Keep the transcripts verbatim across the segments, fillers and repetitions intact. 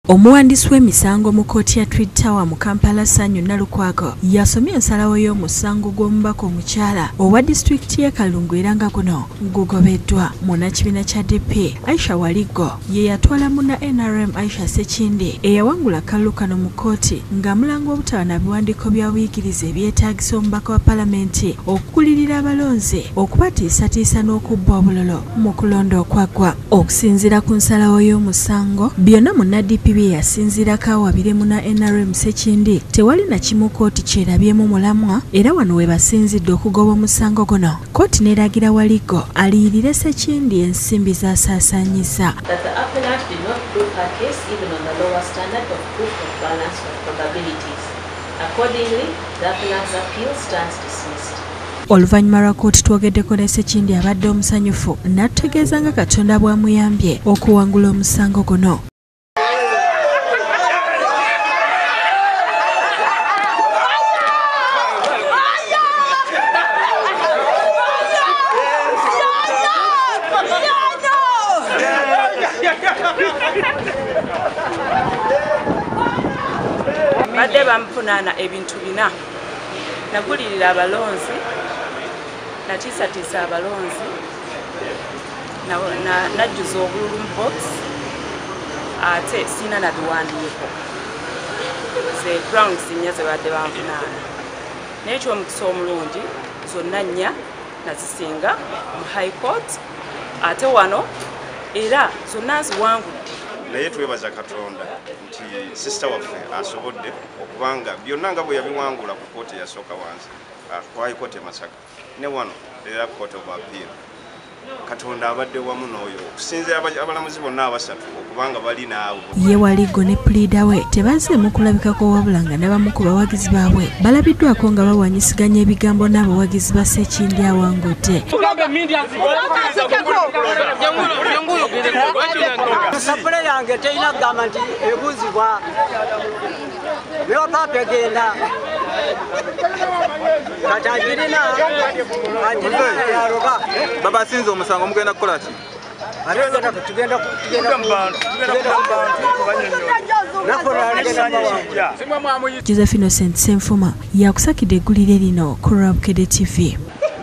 Omuwandiisi w'emisango mu kkooti ya Tweed Tower mu Kampala Ssanyu Nalukwago yasomye ensalawo y'omusango gw'omubaka omukyala owa disitulikiti y'e Kalungu era nga guno gugobeddwa munnakibiina kya D P Aisha Waligo ye yatwala munna N R M Aisha Ssekindi eyawangula akalulu kano mu kkooti ng'amulanga obutaba na biwandiiko bya buyigiriza ebyetaagisa omubaka wa palamenti okukulirira abalonzi okubatiisatiisa n'okubba obulolo mu kulonda okwaggwa. Okusinziira ku nsalawo y'omusango byonna munna D P bye yasinziirako awabire munna N R M Ssekindi tewali na kimu kkooti kyerabyemu mulamwa era wano we basinzidde okugoba omusango guno. Kkooti n'eragira Waligo aliyirire Ssekindi ensimbi z'asaasaanyizza. Oluvannyuma lwa kkooti twogeddeko ne Ssekindi abadde omusanyufu n'atutegeeza nga Katonda bw'amuyambye okuwangula omusango guno. Badde bamuvunaana ebintu bina nagulirira abalonzi natiisatiisa abalonzi najjuza obululu mu box ate siina na biwandiiko ze grounds nnya ze badde banvunaana naye ekyomukisa omulungi zonna nnya nazisinga mu high court ate wano era zonna nziwangudde. Naye twebaza Katonda nti sister waffe asobodde okubanga byonna nga bwe yabiwangula ku kkooti yasooka wansi ku high court e Masaka ne wano era court of appeal. Katonda abadde wamu n'oyo okusinzira abalamuzi bonna abasatu okubanga bali naawe. Ye Waligo ne pleader we tebazzeemu kulabikako wabula nga n'abamu ku bawagizi baabwe balabiddwako nga bawanyisiganya ebigambo n'abawagizi ba Ssekindi awangudde. Sapule yange teyina kugamba nti ebuuzibwa newa paapa egenda kati agirina agiroba. Baba asinze omusango mugenda kukola ki? Joseph Innocent Senfuma yakusakidde eggulire lino ku Rabukede T V.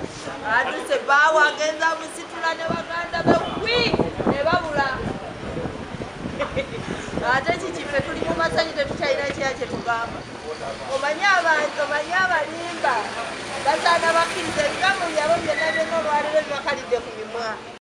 Ate kikife tuli mu masanyu tetukyalina kya kye tugamba. Omanye abantu omanye abalimba basaana bakkiriza ebigambo byabo byonna byonna olwaliro bibakalidde ku mimwa.